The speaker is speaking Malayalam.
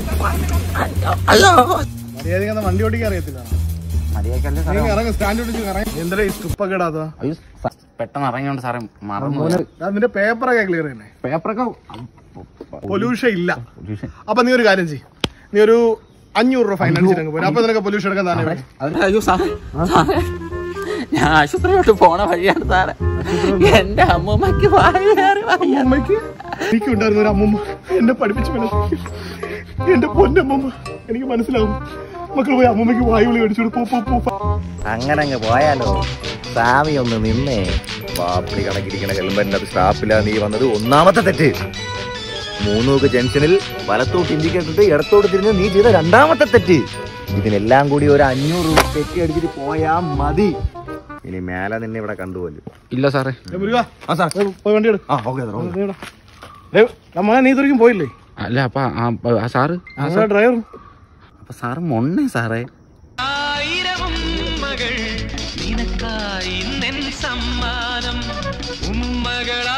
മര്യാദ വണ്ടി ഓടിക്കാൻ അറിയത്തില്ല. പെട്ടെന്ന് ഇറങ്ങിയോണ്ട് സാറേ മറന്നു. നിന്റെ പേപ്പറൊക്കെ ക്ലിയർ തന്നെ? പേപ്പറൊക്കെ പൊല്യൂഷൻ ഇല്ല. അപ്പൊ നീ ഒരു കാര്യം ചെയ്യും, നീ ഒരു 500 രൂപ ഫൈൻ അടിച്ചിട്ട് പോരും. അപ്പൊ നിനക്ക് പൊല്യൂഷൻ എടുക്കാൻ തന്നെ. അയ്യോ സാറേ, ഞാൻ ആശുപത്രിയിലോട്ട് പോണ വഴിയാണ് സാറേ. എന്റെ അമ്മൂമ്മക്ക് അമ്മയ്ക്ക് എനിക്കുണ്ടായിരുന്ന ഒരു അമ്മൂമ്മ എന്നെ പഠിപ്പിച്ചു. എന്റെ പൊന്നമ്മൂമ്മ, എനിക്ക് മനസ്സിലാവും. മക്കൾ പോയി അമ്മൂമ്മക്ക് വായുവിളി മേടിച്ചോട് പോ. അങ്ങനെ അങ്ങ് പോയാലോ? സ്വാമി ഒന്ന് നിന്നേ. പാപ്പിളി കണക്കിരിക്കണ ഹെൽമെറ്റിന്റെ അത് സ്റ്റാപ്പില്ല. നീ വന്നത് ഒന്നാമത്തെ തെറ്റ്. മൂന്നൂക്ക് ജംഗ്ഷനിൽ വലത്തോട്ട് ഇൻഡിക്കേറ്ററിട്ട് ഇടത്തോട്ട് തിരിഞ്ഞ് നീ ചെയ്ത രണ്ടാമത്തെ തെറ്റ്. ഇതിനെല്ലാം കൂടി ഒരു 500 രൂപ തെറ്റി അടിച്ചിട്ട് പോയാ മതി. ഇനി മേലെ നിന്നെ ഇവിടെ കണ്ടുപോലും. ഇല്ല സാറേ. വണ്ടി എടു. നീ ഇതുവരെയും പോയില്ലേ? അല്ല അപ്പൊ സാറ് ഡ്രൈവർ. അപ്പൊ സാറ് മൊണ്ണേ സാറേ. മകൾ നിനക്കായി സമ്മാനം ഉമ്മകള